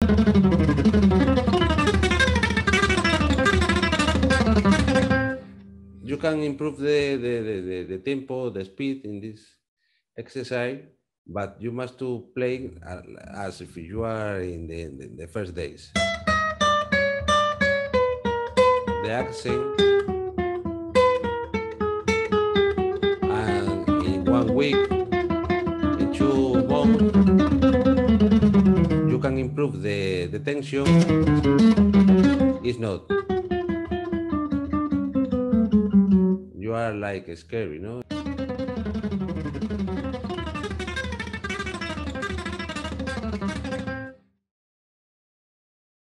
You can improve the tempo, the speed in this exercise, but you must to play as if you are in the first days. The accent, and in 1 week, in 2 months, you can improve the tension. It's not. You are like scary, no?